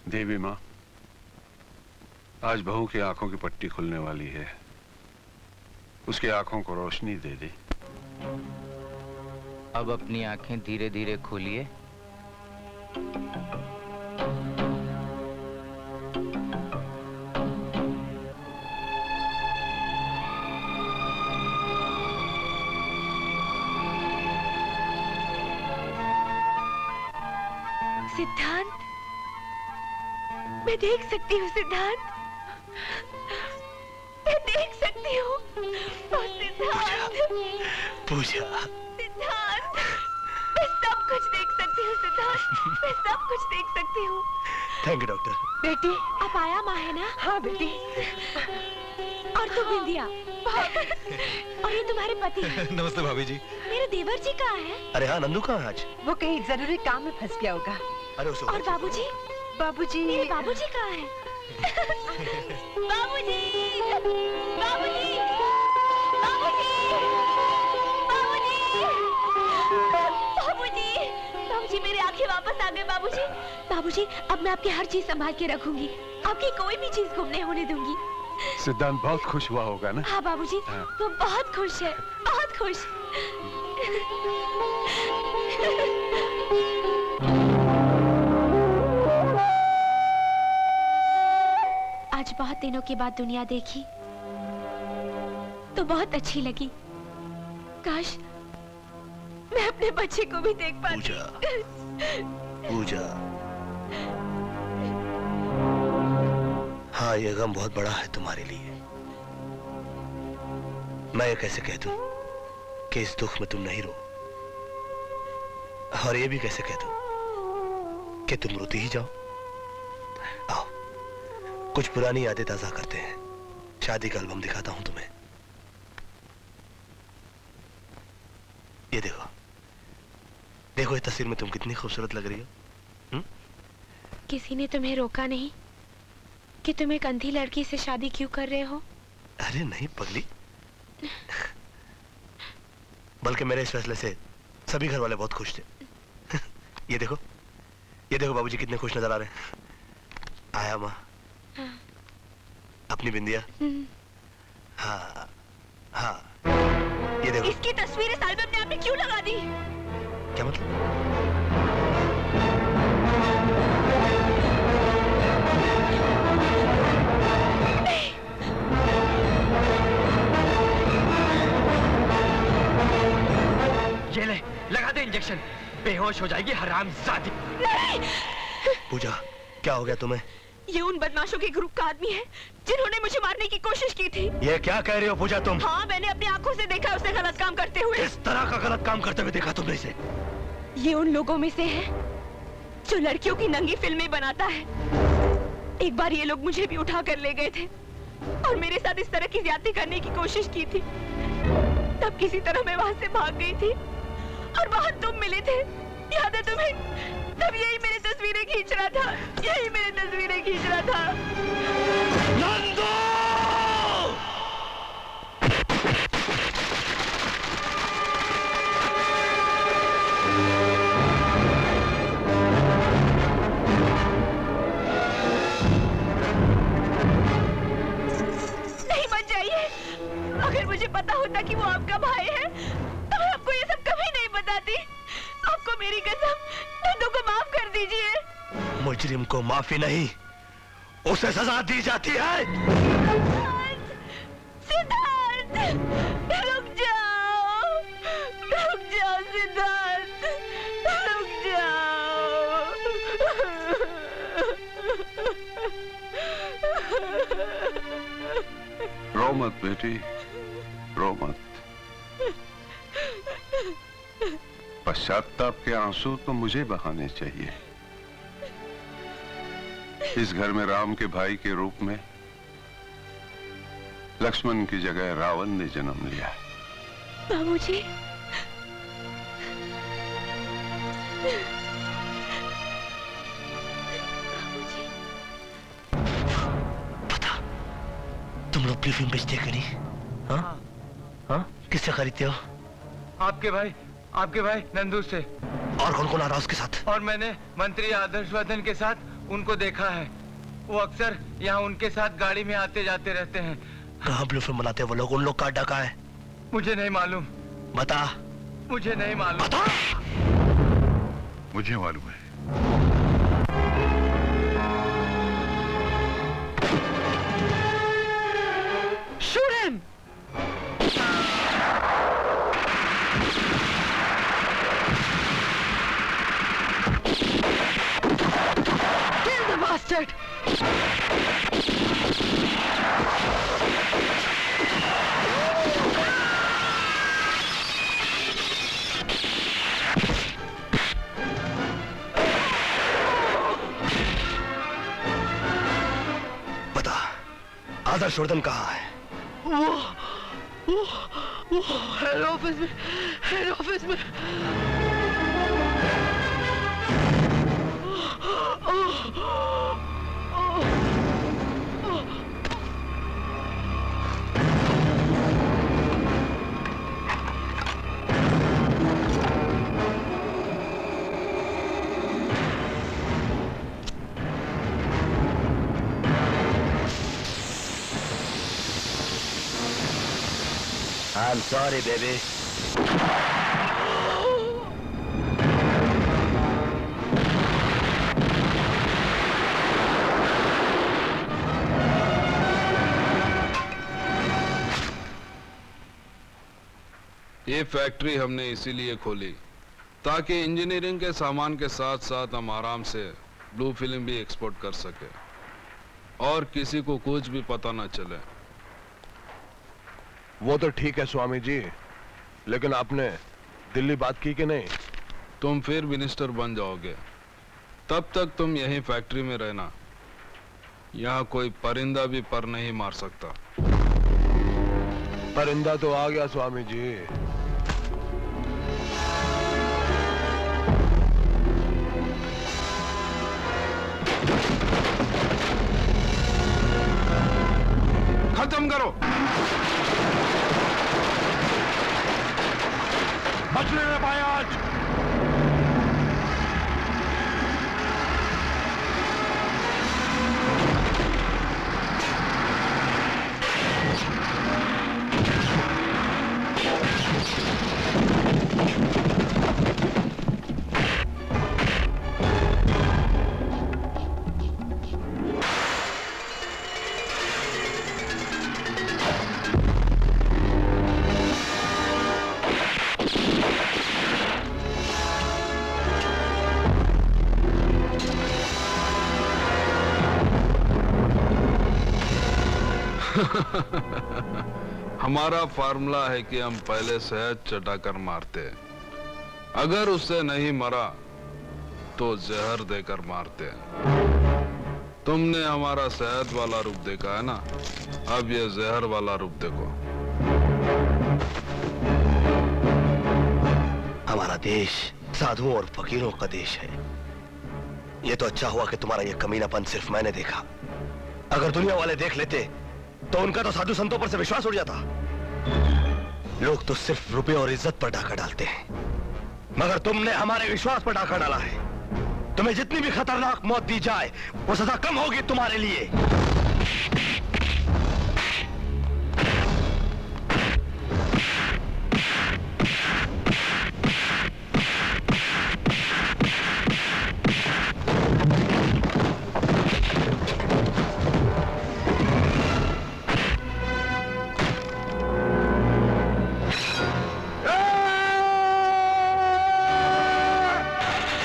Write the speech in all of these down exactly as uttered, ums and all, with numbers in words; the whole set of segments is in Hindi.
देवी माँ, आज बहू की आंखों की पट्टी खुलने वाली है। उसकी आंखों को रोशनी दे दे। अब अपनी आंखें धीरे धीरे खोलिए। सिद्धांत, मैं देख सकती हूँ सिद्धांत, मैं देख सकती हूँ। सिद्धांत, पूजा, सिद्धांत, मैं सब कुछ देख सकती हूँ सिद्धांत, मैं सब कुछ देख सकती हूँ। Thank you doctor. बेटी, आप आया माँ है ना? हाँ बेटी। और तू बिंदिया, और ये तुम्हारे पति हैं। नमस्ते भाभी जी। मेरे देवर जी कहाँ हैं? अरे हाँ, नंदू कहाँ है आज? वो कहीं जरूरी काम में फंस गया होगा। अरे उसे और बाबूजी? बाबूजी, मेरे बाबूजी कहाँ हैं? बाबूजी, बाबूजी, बाबूजी, बाबूजी, बाबूजी, बाबूजी, मेरी आंखें वापस आ गई बाबूजी। बाबूजी, अब मैं आपकी हर चीज संभाल के रखूंगी, आपकी कोई भी चीज गुम नहीं होने दूंगी। सिद्धांत बहुत खुश हुआ होगा ना? हाँ बाबूजी, हाँ। वो बहुत खुश है, बहुत खुश। आज बहुत दिनों के बाद दुनिया देखी तो बहुत अच्छी लगी। काश मैं अपने बच्चे को भी देख पाती। पूजा, पूजा, हाँ ये गम बहुत बड़ा है तुम्हारे लिए। मैं ये कैसे कह दूं कि इस दुख में तुम नहीं रो, और ये भी कैसे कह दूं कि तुम रोती ही जाओ। आओ कुछ पुरानी यादें ताजा करते हैं। शादी का एल्बम दिखाता हूं तुम्हें। ये देखो, देखो इस तस्वीर में तुम कितनी खूबसूरत लग रही हो। हुँ? किसी ने तुम्हें रोका नहीं कि तुम एक अंधी लड़की से शादी क्यों कर रहे हो? अरे नहीं पगली, बल्कि मेरे इस फैसले से सभी घर वाले बहुत खुश थे। ये देखो, ये देखो बाबूजी कितने खुश नजर आ रहे हैं। आया माँ? हाँ। अपनी बिंदिया? हाँ हाँ, ये देखो। इसकी तस्वीर इस एल्बम में आपने क्यों लगा दी? क्या मतलब? ये ले, लगा दे इंजेक्शन, बेहोश हो जाएगी हरामजादी। नहीं। पूजा, क्या हो गया तुम्हें? ये उन बदमाशों के ग्रुप का आदमी है जिन्होंने मुझे मारने की कोशिश की थी। ये क्या कह रही हो पूजा तुम? हाँ, मैंने अपनी आंखों से देखा उसे गलत काम करते हुए। किस तरह का गलत काम करते हुए देखा तुमने इसे? ये उन लोगों में से है जो लड़कियों की नंगी फिल्में बनाता है। एक बार ये लोग मुझे भी उठा कर ले गए थे और मेरे साथ इस तरह की ज्यादती करने की कोशिश की थी। तब किसी तरह मैं वहां से भाग गई थी और वहां तुम मिले थे, याद है तुम्हें? तब यही मेरी तस्वीरें खींच रहा था, यही मेरी तस्वीरें खींच रहा था। नंदू! नहीं मत जाइए। अगर मुझे पता होता कि वो आपका भाई है तो मैं आपको ये सब कभी नहीं बताती। आपको मेरी कसम, नंदू को माफ कर दीजिए। मुजरिम को माफी नहीं, उसे सजा दी जाती है। सिद्धार्थ, रुक जाओ, रुक जाओ सिद्धार्थ, रुक जाओ। रो मत बेटी, रो मत। पश्चाताप के आंसू तो मुझे बहाने चाहिए। इस घर में राम के भाई के रूप में लक्ष्मण की जगह रावण ने जन्म लिया। बाबूजी, पता, तुम लोग प्री फिल्म बेचते कि नहीं? हाँ हाँ, किससे खरीदते हो? आपके भाई आपके भाई नंदू से। और कौन कौन आ रहा उसके साथ? और मैंने मंत्री आदर्शवर्धन के साथ उनको देखा है। वो अक्सर यहाँ उनके साथ गाड़ी में आते जाते रहते हैं। कहाँ ब्लू फिल्म बनाते हैं वो लोग? उन लोग का डका है? मुझे नहीं मालूम। बता। मुझे नहीं मालूम। बता। मुझे मालूम है। Shoot him! Kill the bastard! बता, आदर्शवर्धन कहाँ है? वो वो वो हेड ऑफिस में हेड ऑफिस में I'm sorry, baby. ये फैक्ट्री हमने इसीलिए खोली ताकि इंजीनियरिंग के सामान के साथ साथ हम आराम से ब्लू फिल्म भी एक्सपोर्ट कर सके और किसी को कुछ भी पता ना चले। वो तो ठीक है स्वामी जी, लेकिन आपने दिल्ली बात की कि नहीं? तुम फिर मिनिस्टर बन जाओगे, तब तक तुम यहीं फैक्ट्री में रहना। यहाँ कोई परिंदा भी पर नहीं मार सकता। परिंदा तो आ गया स्वामी जी। खत्म करो। बचने न पाए आज। हमारा फार्मूला है कि हम पहले शहद चटाकर मारते, अगर उससे नहीं मरा तो जहर देकर मारते। तुमने हमारा शहद वाला रूप देखा है ना, अब ये जहर वाला रूप देखो। हमारा देश साधुओं और फकीरों का देश है। ये तो अच्छा हुआ कि तुम्हारा ये कमीनापन सिर्फ मैंने देखा। अगर दुनिया वाले देख लेते तो उनका तो साधु संतों पर से विश्वास उड़ जाता। लोग तो सिर्फ रुपए और इज्जत पर डाका डालते हैं, मगर तुमने हमारे विश्वास पर डाका डाला है। तुम्हें जितनी भी खतरनाक मौत दी जाए वो सजा कम होगी तुम्हारे लिए।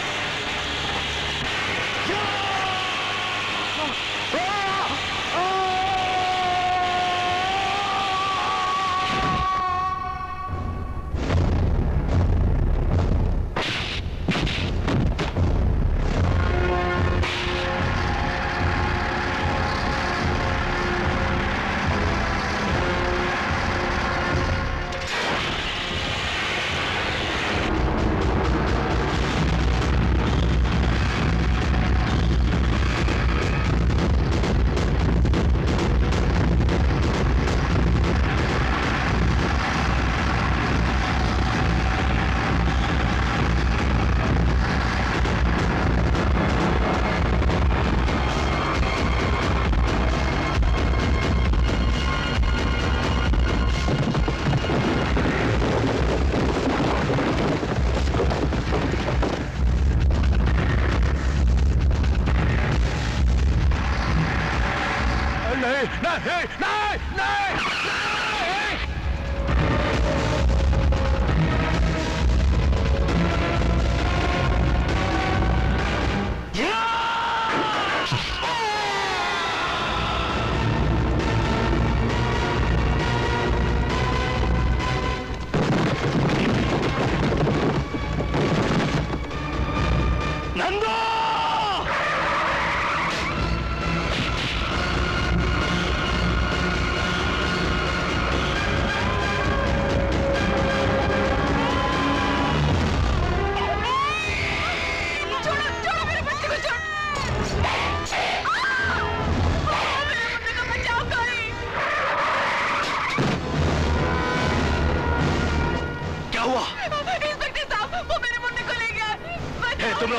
Oh!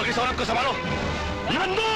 लोग इस औरत को संभालो। नंदू!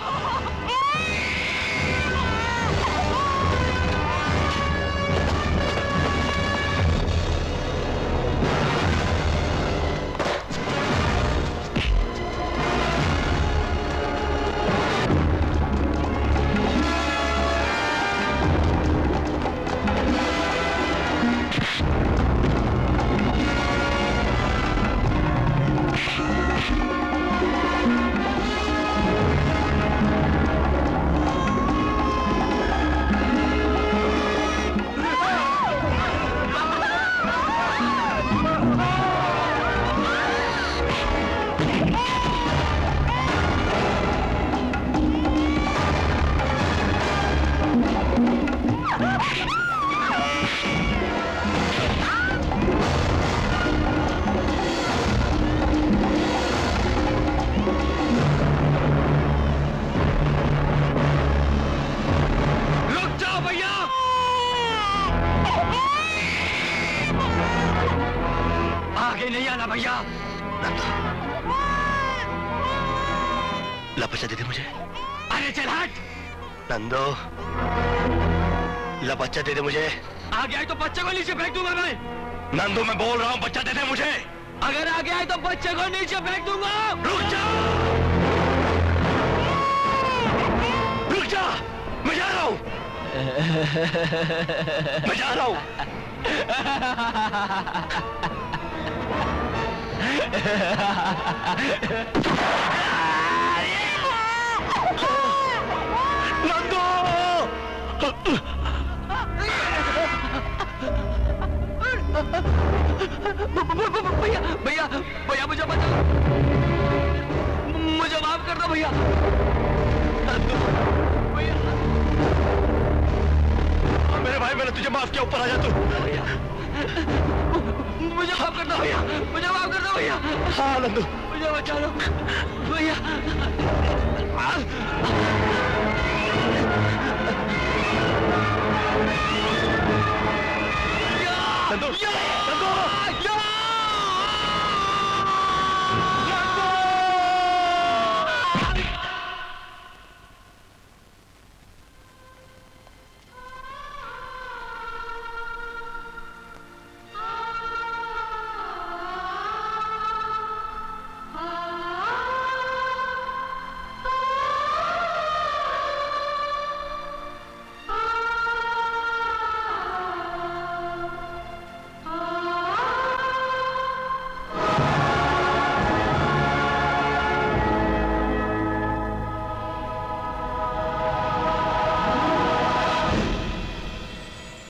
लपच्चा दे दे मुझे। अरे चल हट। नंदो, लपच्चा दे दे मुझे। आगे आए तो बच्चे को नीचे फेंक दूंगा मैं। नंदू मैं बोल रहा हूँ, बच्चा दे दे मुझे। अगर आगे आए तो बच्चे को नीचे फेंक दूंगा। रुक जा, रुक जा, मैं जा रहा हूँ, मैं जा रहा हूँ। नंदू! भैया भैया भैया मुझे बचा, मुझे माफ कर दो भैया। भैया मेरे भाई, मैंने तुझे माफ किया, ऊपर आ जा तू। भैया मुझे माफ कर दो भैया, मुझे माफ कर दो भैया। हाँ नंदू, मुझे बचा लो भैया।